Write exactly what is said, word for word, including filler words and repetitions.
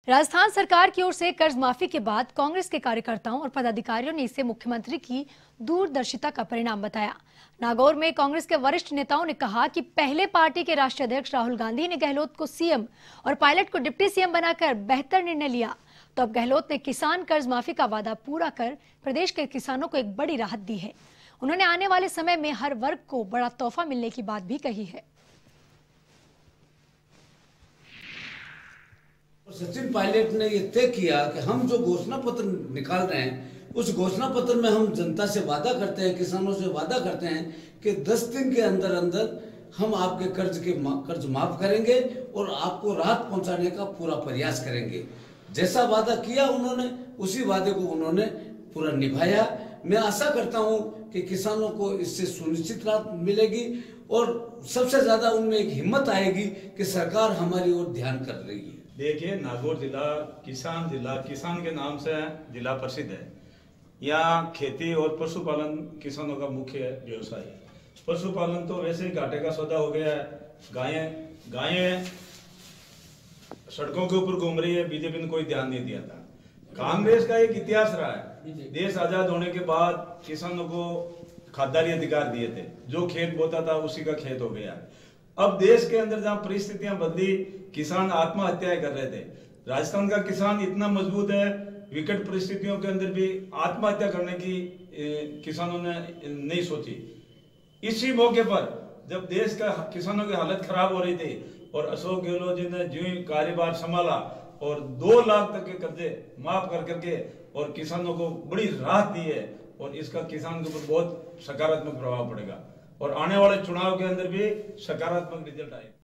राजस्थान सरकार की ओर से कर्ज माफी के बाद कांग्रेस के कार्यकर्ताओं और पदाधिकारियों ने इसे मुख्यमंत्री की दूरदर्शिता का परिणाम बताया। नागौर में कांग्रेस के वरिष्ठ नेताओं ने कहा कि पहले पार्टी के राष्ट्रीय अध्यक्ष राहुल गांधी ने गहलोत को सीएम और पायलट को डिप्टी सीएम बनाकर बेहतर निर्णय लिया, तो अब गहलोत ने किसान कर्ज माफी का वादा पूरा कर प्रदेश के किसानों को एक बड़ी राहत दी है। उन्होंने आने वाले समय में हर वर्ग को बड़ा तोहफा मिलने की बात भी कही है। सचिन पायलट ने यह तय किया कि हम जो घोषणा पत्र निकाल रहे हैं उस घोषणा पत्र में हम जनता से वादा करते हैं, किसानों से वादा करते हैं कि दस दिन के अंदर अंदर हम आपके कर्ज के कर्ज माफ करेंगे और आपको राहत पहुंचाने का पूरा प्रयास करेंगे। जैसा वादा किया उन्होंने उसी वादे को उन्होंने पूरा निभाया। मैं आशा करता हूं कि किसानों को इससे सुनिश्चित राहत मिलेगी और सबसे ज्यादा उनमें एक हिम्मत आएगी कि सरकार हमारी ओर ध्यान कर रही है। देखिए, नागौर जिला किसान जिला किसान के नाम से जिला प्रसिद्ध है। यहाँ खेती और पशुपालन किसानों का मुख्य व्यवसाय है। पशुपालन तो वैसे ही घाटे का सौदा हो गया है। गायें गायें सड़कों के ऊपर घूम रही है, बीजेपी ने कोई ध्यान नहीं दिया था। कांग्रेस का एक इतिहास रहा है, देश आजाद होने के बाद किसानों को खाददारी अधिकार दिए थे, जो खेत बोता था उसी का खेत हो गया। अब देश के अंदर जहां परिस्थितियां बदली, किसान आत्महत्याएं कर रहे थे। राजस्थान का किसान इतना मजबूत है, विकट परिस्थितियों के अंदर भी आत्महत्या करने की ए, किसानों ने नहीं सोची। इसी मौके पर जब देश का किसानों की हालत खराब हो रही थी और अशोक गहलोत जी ने जो ही कार्यभार संभाला और दो लाख तक के कर्जे माफ कर करके और किसानों को बड़ी राहत दी है, और इसका किसान के ऊपर बहुत सकारात्मक प्रभाव पड़ेगा और आने वाले चुनाव के अंदर भी सकारात्मक रिजल्ट आएगा।